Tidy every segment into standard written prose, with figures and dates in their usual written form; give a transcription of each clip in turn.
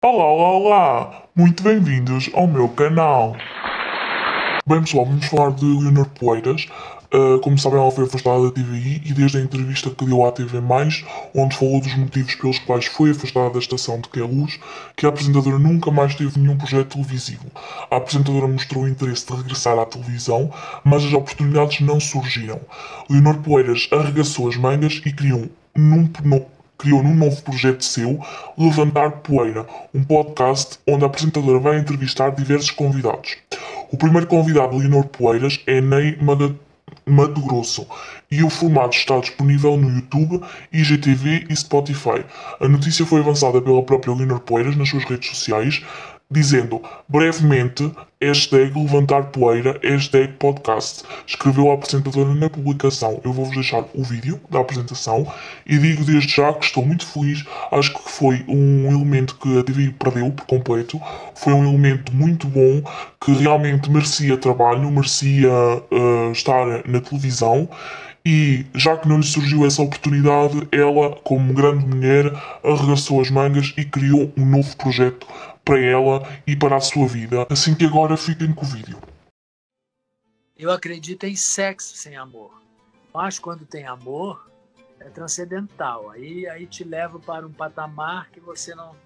Olá, olá, olá! Muito bem-vindos ao meu canal. Bem pessoal, vamos falar de Leonor Poeiras. Como sabem, ela foi afastada da TVI e desde a entrevista que deu à TV+, onde falou dos motivos pelos quais foi afastada da estação de Queluz, que a apresentadora nunca mais teve nenhum projeto televisivo. A apresentadora mostrou o interesse de regressar à televisão, mas as oportunidades não surgiram. Leonor Poeiras arregaçou as mangas e criou num novo projeto seu, Levantar Poeira, um podcast onde a apresentadora vai entrevistar diversos convidados. O primeiro convidado de Leonor Poeiras é Ney Mato Grosso e o formato está disponível no YouTube, IGTV e Spotify. A notícia foi avançada pela própria Leonor Poeiras nas suas redes sociais, dizendo brevemente #levantar poeira, #podcast. Escreveu a apresentadora na publicação. Eu vou-vos deixar o vídeo da apresentação e digo desde já que estou muito feliz. Acho que foi um elemento que a TV perdeu por completo. Foi um elemento muito bom que realmente merecia trabalho, merecia estar na televisão. E já que não lhe surgiu essa oportunidade, ela, como grande mulher, arregaçou as mangas e criou um novo projeto para ela e para a sua vida. Assim que agora fiquem com o vídeo. Eu acredito em sexo sem amor, mas quando tem amor, é transcendental. Aí te leva para um patamar que você não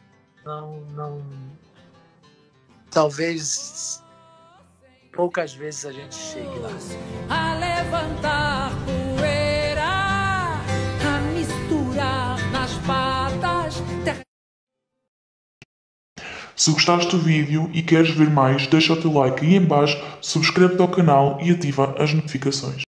talvez poucas vezes a gente chegue lá. A levantar poeira, a misturar nas patas. Se gostaste do vídeo e queres ver mais, deixa o teu like aí em baixo, subscreve-te ao canal e ativa as notificações.